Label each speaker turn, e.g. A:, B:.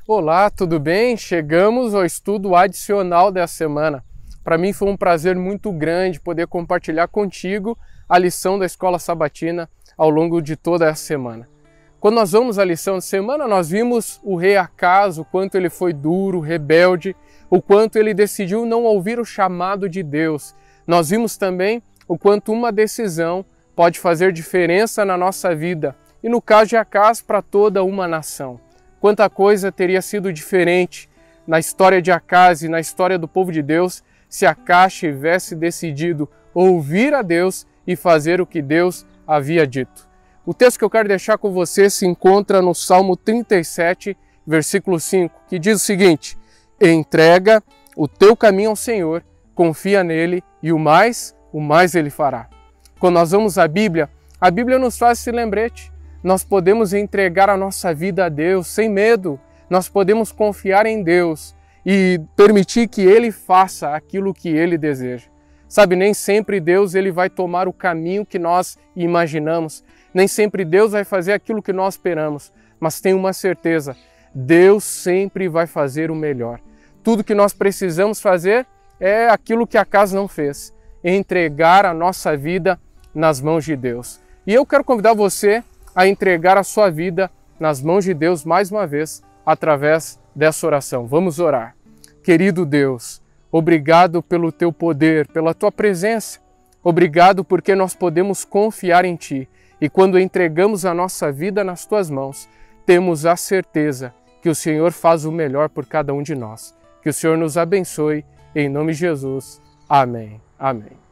A: Olá, tudo bem? Chegamos ao estudo adicional dessa semana. Para mim foi um prazer muito grande poder compartilhar contigo a lição da Escola Sabatina ao longo de toda essa semana. Quando nós vamos à lição de semana, nós vimos o rei Acaz, o quanto ele foi duro, rebelde, o quanto ele decidiu não ouvir o chamado de Deus. Nós vimos também o quanto uma decisão pode fazer diferença na nossa vida e no caso de Acaz, para toda uma nação. Quanta coisa teria sido diferente na história de Acaz e na história do povo de Deus se Acaz tivesse decidido ouvir a Deus e fazer o que Deus havia dito. O texto que eu quero deixar com você se encontra no Salmo 37, versículo 5, que diz o seguinte: entrega o teu caminho ao Senhor, confia nele e o mais ele fará. Quando nós vamos à Bíblia nos faz esse lembrete. Nós podemos entregar a nossa vida a Deus sem medo, nós podemos confiar em Deus e permitir que Ele faça aquilo que Ele deseja. Sabe, nem sempre Deus ele vai tomar o caminho que nós imaginamos, nem sempre Deus vai fazer aquilo que nós esperamos, mas tenha uma certeza, Deus sempre vai fazer o melhor. Tudo que nós precisamos fazer é aquilo que Acaz não fez, entregar a nossa vida nas mãos de Deus. E eu quero convidar você a entregar a sua vida nas mãos de Deus mais uma vez, através dessa oração. Vamos orar. Querido Deus, obrigado pelo teu poder, pela tua presença. Obrigado porque nós podemos confiar em ti. E quando entregamos a nossa vida nas tuas mãos, temos a certeza que o Senhor faz o melhor por cada um de nós. Que o Senhor nos abençoe. Em nome de Jesus. Amém. Amém.